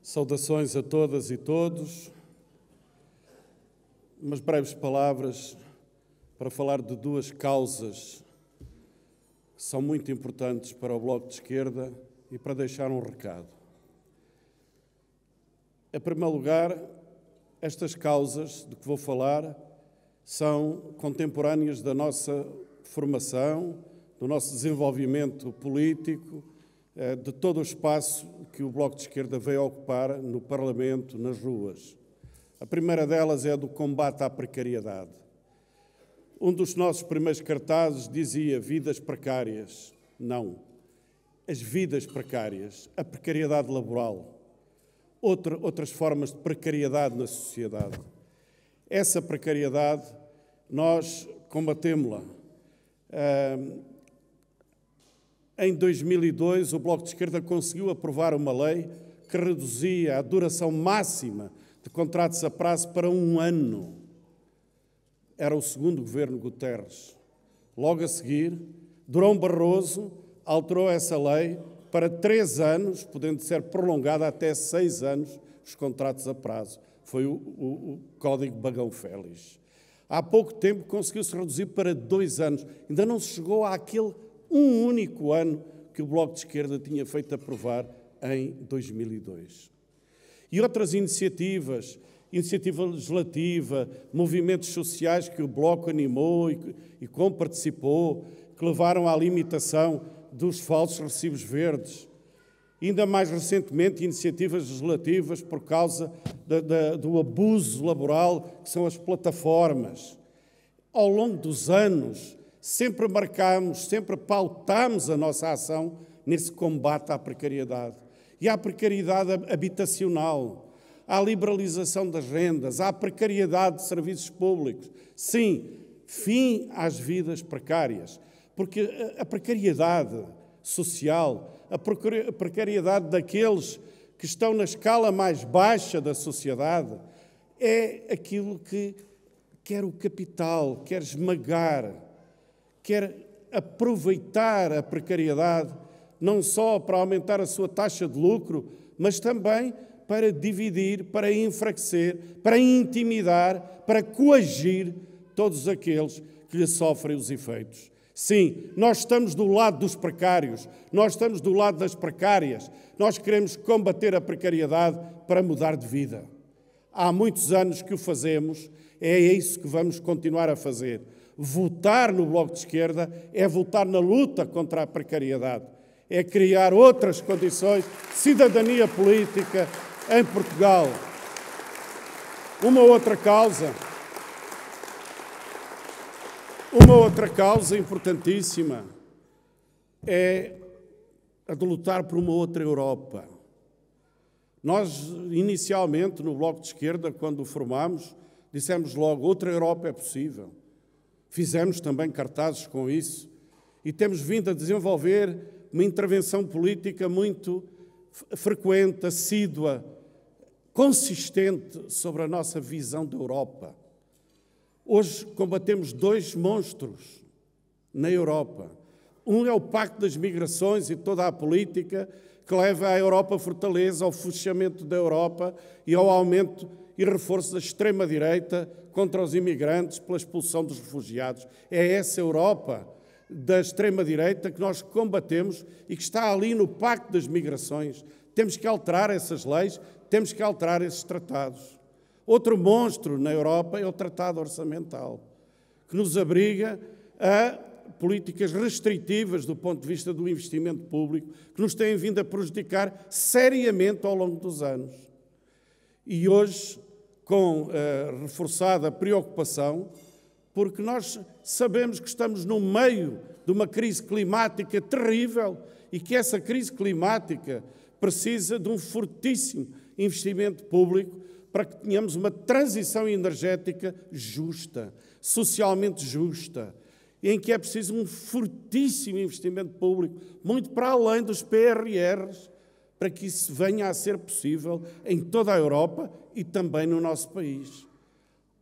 Saudações a todas e todos. Umas breves palavras para falar de duas causas que são muito importantes para o Bloco de Esquerda e para deixar um recado. Em primeiro lugar, estas causas de que vou falar são contemporâneas da nossa formação, do nosso desenvolvimento político, de todo o espaço que o Bloco de Esquerda veio ocupar no Parlamento, nas ruas. A primeira delas é a do combate à precariedade. Um dos nossos primeiros cartazes dizia vidas precárias. Não. As vidas precárias, a precariedade laboral, outras formas de precariedade na sociedade. Essa precariedade, nós combatemos-la. Em 2002, o Bloco de Esquerda conseguiu aprovar uma lei que reduzia a duração máxima de contratos a prazo para 1 ano. Era o segundo governo Guterres. Logo a seguir, Durão Barroso alterou essa lei para 3 anos, podendo ser prolongada até 6 anos os contratos a prazo. Foi o Código Bagão Félix. Há pouco tempo conseguiu-se reduzir para 2 anos. Ainda não se chegou àquele um único ano que o Bloco de Esquerda tinha feito aprovar em 2002. E outras iniciativa legislativa, movimentos sociais que o Bloco animou e como participou, que levaram à limitação dos falsos recibos verdes. Ainda mais recentemente, iniciativas legislativas por causa do abuso laboral, que são as plataformas. Ao longo dos anos, sempre marcámos, sempre pautámos a nossa ação nesse combate à precariedade. E à precariedade habitacional, à liberalização das rendas, à precariedade de serviços públicos. Sim, fim às vidas precárias. Porque a precariedade social, a precariedade daqueles que estão na escala mais baixa da sociedade, é aquilo que quer o capital, quer esmagar, quer aproveitar a precariedade, não só para aumentar a sua taxa de lucro, mas também para dividir, para enfraquecer, para intimidar, para coagir todos aqueles que lhe sofrem os efeitos. Sim, nós estamos do lado dos precários, nós estamos do lado das precárias, nós queremos combater a precariedade para mudar de vida. Há muitos anos que o fazemos, é isso que vamos continuar a fazer. Votar no Bloco de Esquerda é votar na luta contra a precariedade, é criar outras condições de cidadania política em Portugal. Uma outra causa importantíssima é a de lutar por uma outra Europa. Nós, inicialmente, no Bloco de Esquerda, quando o formámos, dissemos logo, outra Europa é possível. Fizemos também cartazes com isso e temos vindo a desenvolver uma intervenção política muito frequente, assídua, consistente sobre a nossa visão da Europa. Hoje combatemos 2 monstros na Europa. Um é o Pacto das Migrações e toda a política que leva à Europa fortaleza, ao fechamento da Europa e ao aumento e reforço da extrema-direita contra os imigrantes, pela expulsão dos refugiados. É essa Europa da extrema-direita que nós combatemos e que está ali no Pacto das Migrações. Temos que alterar essas leis, temos que alterar esses tratados. Outro monstro na Europa é o Tratado Orçamental, que nos obriga a políticas restritivas do ponto de vista do investimento público, que nos têm vindo a prejudicar seriamente ao longo dos anos. E hoje, com reforçada preocupação, porque nós sabemos que estamos no meio de uma crise climática terrível e que essa crise climática precisa de um fortíssimo investimento público para que tenhamos uma transição energética justa, socialmente justa, em que é preciso um fortíssimo investimento público, muito para além dos PRRs, para que isso venha a ser possível em toda a Europa e também no nosso país.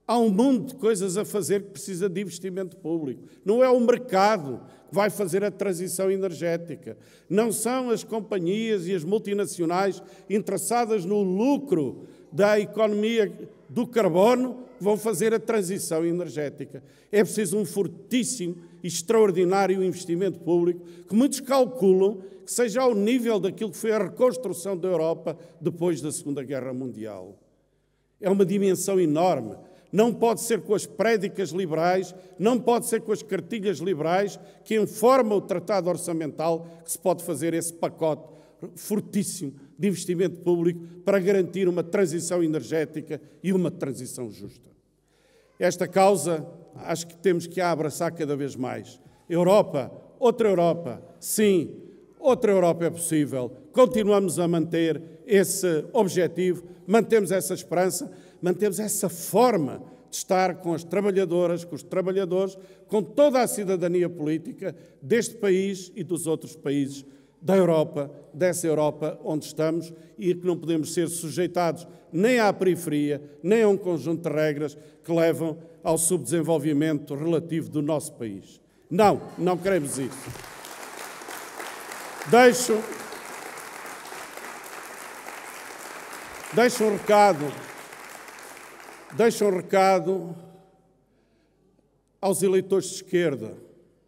Há um mundo de coisas a fazer que precisa de investimento público. Não é o mercado que vai fazer a transição energética. Não são as companhias e as multinacionais interessadas no lucro da economia do carbono que vão fazer a transição energética. É preciso um fortíssimo e extraordinário investimento público que muitos calculam que seja ao nível daquilo que foi a reconstrução da Europa depois da Segunda Guerra Mundial. É uma dimensão enorme. Não pode ser com as prédicas liberais, não pode ser com as cartilhas liberais que informam o Tratado Orçamental que se pode fazer esse pacote fortíssimo de investimento público para garantir uma transição energética e uma transição justa. Esta causa acho que temos que a abraçar cada vez mais. Europa, sim, outra Europa é possível. Continuamos a manter esse objetivo, mantemos essa esperança, mantemos essa forma de estar com as trabalhadoras, com os trabalhadores, com toda a cidadania política deste país e dos outros países da Europa, dessa Europa onde estamos e que não podemos ser sujeitados nem à periferia, nem a um conjunto de regras que levam ao subdesenvolvimento relativo do nosso país. Não queremos isso. Deixo um recado aos eleitores de esquerda,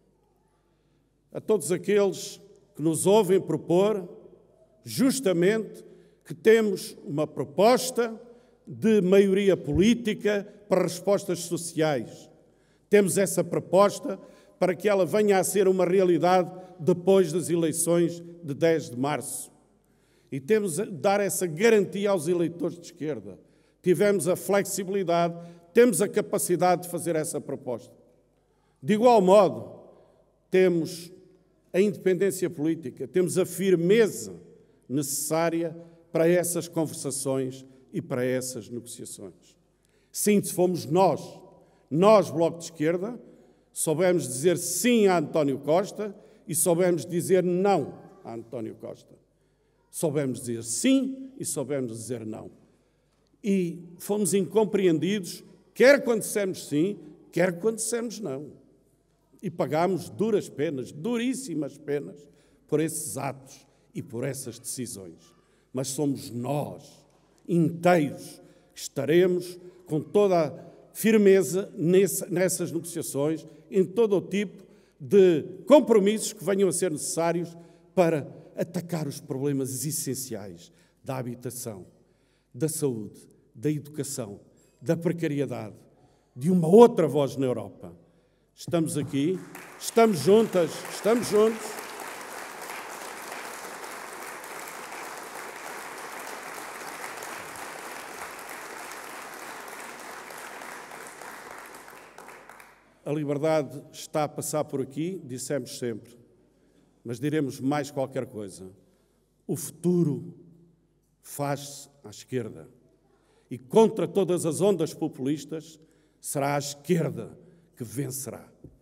a todos aqueles que nos ouvem propor, justamente, que temos uma proposta de maioria política para respostas sociais. Temos essa proposta para que ela venha a ser uma realidade depois das eleições de 10 de março. E temos de dar essa garantia aos eleitores de esquerda. Tivemos a flexibilidade, temos a capacidade de fazer essa proposta. De igual modo, temos a independência política, temos a firmeza necessária para essas conversações e para essas negociações. Sim, se fomos nós, Bloco de Esquerda, soubemos dizer sim a António Costa e soubemos dizer não a António Costa. Soubemos dizer sim e soubemos dizer não. E fomos incompreendidos, quer quando dissemos sim, quer quando dissemos não. E pagámos duras penas, duríssimas penas, por esses atos e por essas decisões. Mas somos nós, inteiros, que estaremos com toda a firmeza nessas negociações, em todo o tipo de compromissos que venham a ser necessários para atacar os problemas essenciais da habitação, da saúde, da educação, da precariedade, de uma outra voz na Europa. Estamos aqui, estamos juntas, estamos juntos. A liberdade está a passar por aqui, dissemos sempre, mas diremos mais qualquer coisa. O futuro faz-se à esquerda. E contra todas as ondas populistas, será a esquerda que vencerá.